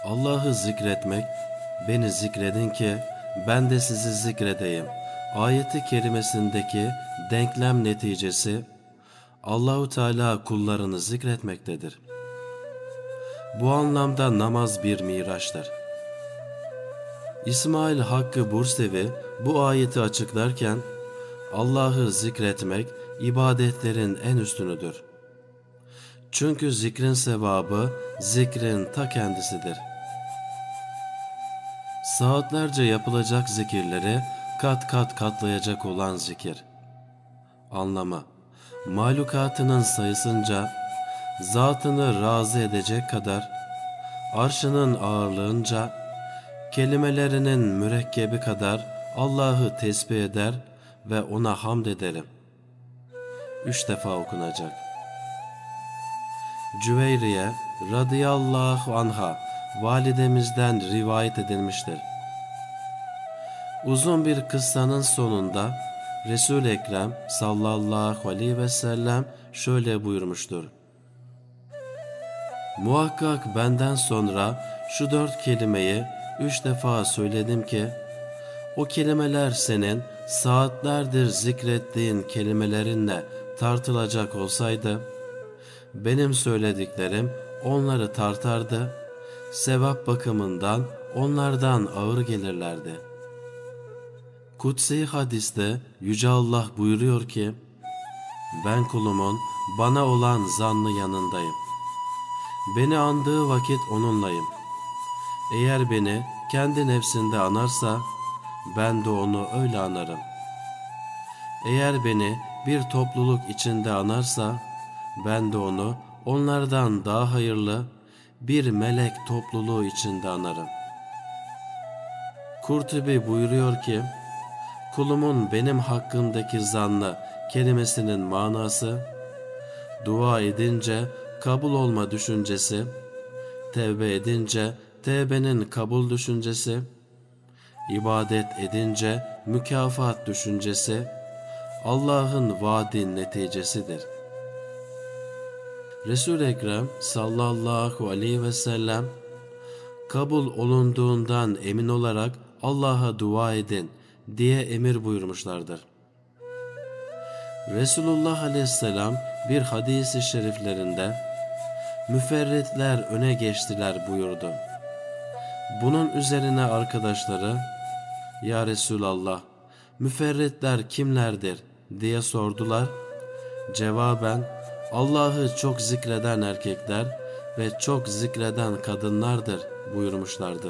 Allah'ı zikretmek, beni zikredin ki ben de sizi zikredeyim. Ayeti kerimesindeki denklem neticesi Allahu Teala kullarını zikretmektedir. Bu anlamda namaz bir miraçtır. İsmail Hakkı Bursevi bu ayeti açıklarken Allah'ı zikretmek ibadetlerin en üstünüdür. Çünkü zikrin sevabı zikrin ta kendisidir. Saatlerce yapılacak zikirleri kat kat katlayacak olan zikir. Anlamı, mahlukatının sayısınca, zatını razı edecek kadar, arşının ağırlığınca, kelimelerinin mürekkebi kadar Allah'ı tesbih eder ve ona hamd ederim. 3 defa okunacak. Cüveyriye radıyallahu anha validemizden rivayet edilmiştir. Uzun bir kıssanın sonunda Resul-i Ekrem sallallahu aleyhi ve sellem şöyle buyurmuştur. Muhakkak benden sonra şu 4 kelimeyi 3 defa söyledim ki, o kelimeler senin saatlerdir zikrettiğin kelimelerinle tartılacak olsaydı, benim söylediklerim onları tartardı, sevap bakımından onlardan ağır gelirlerdi. Kutsi hadiste Yüce Allah buyuruyor ki, ben kulumun bana olan zannı yanındayım. Beni andığı vakit onunlayım. Eğer beni kendi nefsinde anarsa, ben de onu öyle anarım. Eğer beni bir topluluk içinde anarsa, ben de onu onlardan daha hayırlı bir melek topluluğu içinde anarım. Kurtubi buyuruyor ki, kulumun benim hakkımdaki zannı kelimesinin manası, dua edince kabul olma düşüncesi, tevbe edince tevbenin kabul düşüncesi, ibadet edince mükafat düşüncesi, Allah'ın vaadi neticesidir. Resul-i Ekrem sallallahu aleyhi ve sellem, kabul olunduğundan emin olarak Allah'a dua edin diye emir buyurmuşlardır. Resulullah aleyhisselam bir hadis-i şeriflerinde, müferritler öne geçtiler buyurdu. Bunun üzerine arkadaşları, ya Resulallah, müferritler kimlerdir diye sordular. Cevaben, Allah'ı çok zikreden erkekler ve çok zikreden kadınlardır buyurmuşlardır.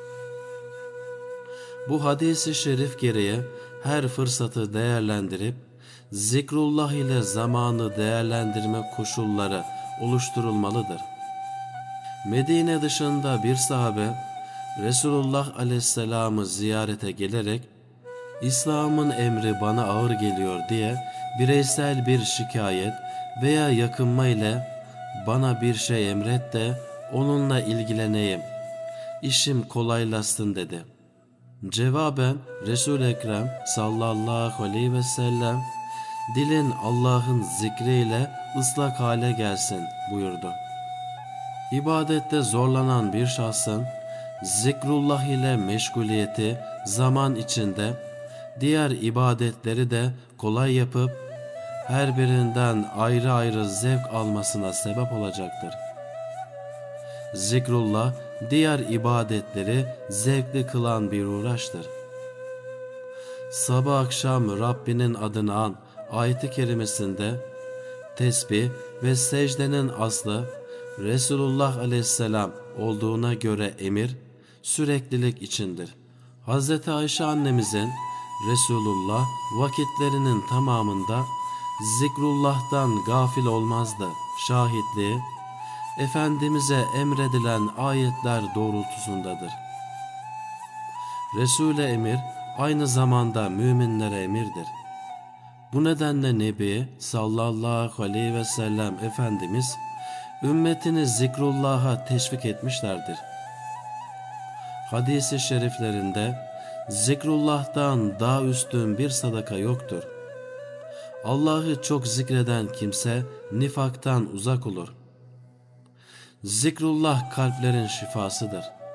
Bu hadis-i şerif gereği her fırsatı değerlendirip zikrullah ile zamanı değerlendirme koşulları oluşturulmalıdır. Medine dışında bir sahabe Resulullah aleyhisselamı ziyarete gelerek İslam'ın emri bana ağır geliyor diye bireysel bir şikayet veya yakınma ile bana bir şey emret de onunla ilgileneyim, işim kolaylaşsın dedi. Cevaben Resul-i Ekrem sallallahu aleyhi ve sellem, dilin Allah'ın zikriyle ıslak hale gelsin buyurdu. İbadette zorlanan bir şahsın zikrullah ile meşguliyeti zaman içinde diğer ibadetleri de kolay yapıp her birinden ayrı ayrı zevk almasına sebep olacaktır. Zikrullah diğer ibadetleri zevkli kılan bir uğraştır. Sabah akşam Rabbinin adını an ayet-i kerimesinde tesbih ve secdenin aslı Resulullah aleyhisselam olduğuna göre emir süreklilik içindir. Hz. Ayşe annemizin Resulullah vakitlerinin tamamında zikrullah'tan gafil olmazdı şahitliği Efendimiz'e emredilen ayetler doğrultusundadır. Resul'e emir aynı zamanda müminlere emirdir. Bu nedenle Nebi sallallahu aleyhi ve sellem Efendimiz ümmetini zikrullah'a teşvik etmişlerdir. Hadis-i şeriflerinde zikrullah'tan daha üstün bir sadaka yoktur. Allah'ı çok zikreden kimse nifaktan uzak olur. Zikrullah kalplerin şifasıdır.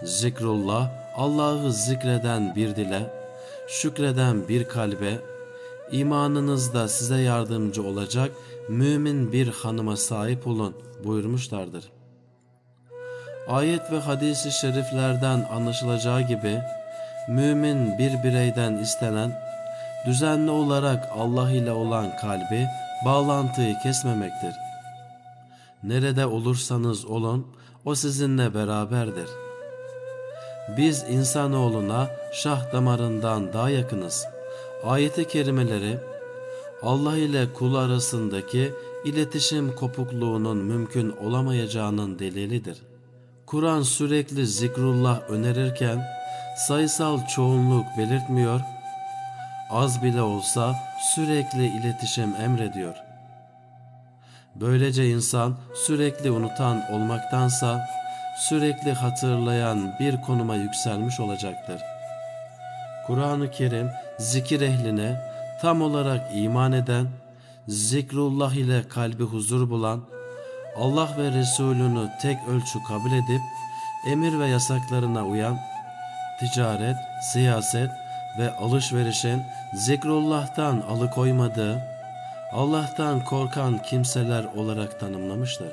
Zikrullah, Allah'ı zikreden bir dile, şükreden bir kalbe, imanınızda size yardımcı olacak mümin bir hanıma sahip olun buyurmuşlardır. Ayet ve hadis-i şeriflerden anlaşılacağı gibi, mümin bir bireyden istenen, düzenli olarak Allah ile olan kalbi, bağlantıyı kesmemektir. Nerede olursanız olun, o sizinle beraberdir. Biz insanoğluna şah damarından daha yakınız. Ayet-i kerimeleri, Allah ile kul arasındaki iletişim kopukluğunun mümkün olamayacağının delilidir. Kur'an sürekli zikrullah önerirken, sayısal çoğunluk belirtmiyor, az bile olsa sürekli iletişim emrediyor. Böylece insan sürekli unutan olmaktansa, sürekli hatırlayan bir konuma yükselmiş olacaktır. Kur'an-ı Kerim zikir ehline tam olarak iman eden, zikrullah ile kalbi huzur bulan, Allah ve Resulünü tek ölçü kabul edip emir ve yasaklarına uyan, ticaret, siyaset ve alışverişin zikrullah'tan alıkoymadığı, Allah'tan korkan kimseler olarak tanımlamıştır.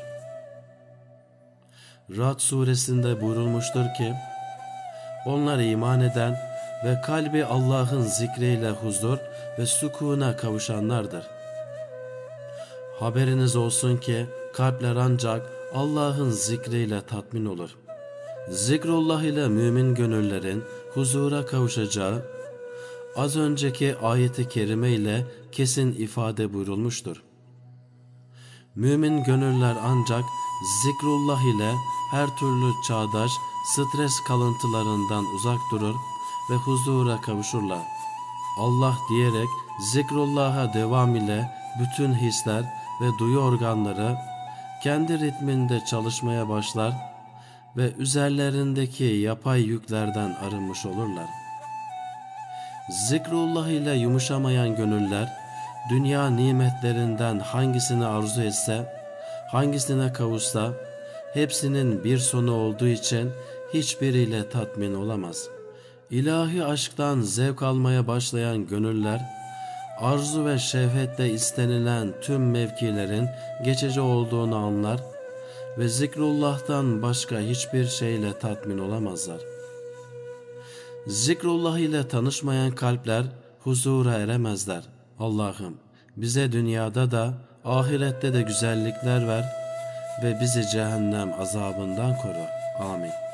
Ra'd suresinde buyurulmuştur ki, onlar iman eden ve kalbi Allah'ın zikriyle huzur ve sükûna kavuşanlardır. Haberiniz olsun ki kalpler ancak Allah'ın zikriyle tatmin olur. Zikrullah ile mümin gönüllerin huzura kavuşacağı, az önceki ayet-i kerime ile kesin ifade buyurulmuştur. Mümin gönüller ancak zikrullah ile her türlü çağdaş stres kalıntılarından uzak durur ve huzura kavuşurlar. Allah diyerek zikrullah'a devam ile bütün hisler ve duyu organları kendi ritminde çalışmaya başlar ve üzerlerindeki yapay yüklerden arınmış olurlar. Zikrullah ile yumuşamayan gönüller, dünya nimetlerinden hangisini arzu etse, hangisine kavuşsa, hepsinin bir sonu olduğu için hiçbiriyle tatmin olamaz. İlahi aşktan zevk almaya başlayan gönüller, arzu ve şehvetle istenilen tüm mevkilerin geçici olduğunu anlar ve zikrullah'tan başka hiçbir şeyle tatmin olamazlar. Zikrullah ile tanışmayan kalpler huzura eremezler. Allah'ım bize dünyada da ahirette de güzellikler ver ve bizi cehennem azabından koru. Amin.